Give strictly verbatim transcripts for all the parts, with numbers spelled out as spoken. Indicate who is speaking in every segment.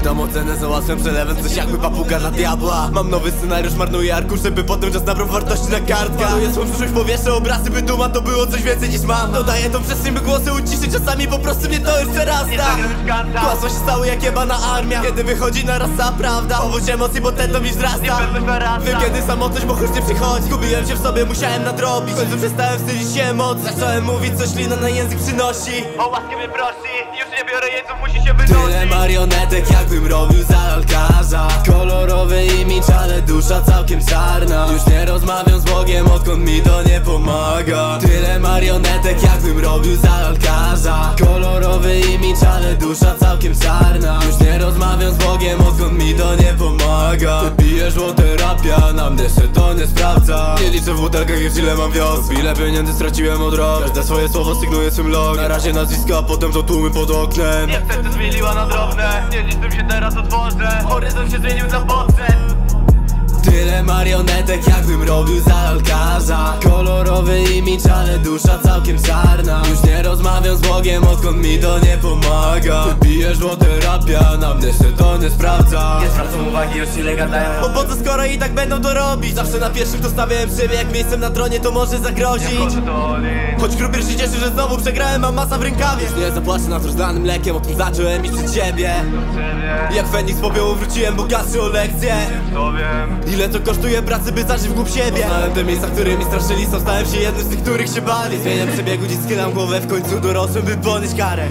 Speaker 1: Wydam ocenę za łatwym przelewem, coś jakby papuga na diabła. Mam nowy scenariusz, marnuję arkusze, by potem czas nabrał wartości na kartkach. Maluję swą przyszłość, powieszę obrazy, by duma to było coś więcej niż mam. Dodaję tą przestrzeń, by głosy uciszyć, czasami po prostu mnie to już przerasta. Kłamstwo się stało jak jebana armia, kiedy wychodzi na raz ta prawda. Powódź emocji, bo ten to mi wzrasta. Wiem kiedy samotność, bo chuj nie przychodzi. Zgubiłem się w sobie, musiałem nadrobić. W końcu przestałem wstydzić się emocji. Zacząłem mówić, coś lina na język przynosi. O łaskę mnie prosi, już nie biorę jeńców, musi się wynosić. Tyle marionetek, jakbym robił za lalkarza. Kolorowy imidż, ale dusza całkiem czarna. Już nie rozmawiam z Bogiem, odkąd mi to nie pomaga. Tyle marionetek, jakbym robił za lalkarza. Kolorowy imidż, ale dusza całkiem czarna. Już nie rozmawiam z Bogiem, odkąd mi to nie pomaga. Ty pijesz, bo terapia, na mnie się to nie sprawdza. Nie liczę w butelkach, już ile mam wios. Ile pieniędzy straciłem od rok. Każde swoje słowo sygnuję swym log. Na razie nazwiska, potem to tłumy pod oknem. Niestety zmieniła na drobne. Nie liczę się teraz otworzę. Horyzont się zmienił na podszedł. Tyle marionetek, jakbym robił za lalkarza. Kolorowy imidż, ale dusza całkiem czarna. Już nie rozmawiam z Bogiem, odkąd mi to nie pomaga. Ty pijesz, bo terapia, na mnie się to nie sprawdza. Nie zwracam uwagi, już ile gadają. Bo po co skoro i tak będą to robić? Zawsze na pierwszym to stawiałem siebie, jak miejscem na tronie to może zagrozić. Choć krupier się cieszy, że znowu przegrałem, mam masa w rękawie. Już nie zapłaczę nad rozdanym mlekiem, o tym zacząłem iść przed siebie. Jak Feniks z popiołu wróciłem, bogatszy o lekcję. Ile to kosztuje pracy, by zażyć w głąb siebie? Poznałem te miejsca, którymi straszyli są, stałem się jednym z tych, których się bali. Zmieniam przebiegu, dziś schylam głowę, w końcu dorosłem, by ponieść karę.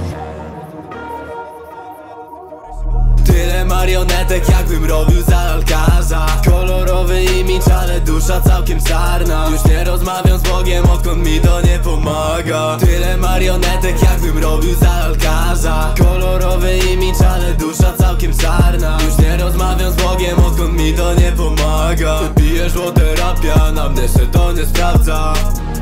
Speaker 1: Tyle marionetek, jakbym robił za lalkarza. Kolorowy imidż, ale dusza całkiem czarna. Już nie rozmawiam z Bogiem, odkąd mi to nie pomaga. Tyle marionetek, jakbym robił za lalkarza. Kolorowy imidż, ale dusza całkiem czarna. Już nie rozmawiam z Bogiem, odkąd mi to nie pomaga. Ty pijesz, bo terapia, na mnie się to nie sprawdza.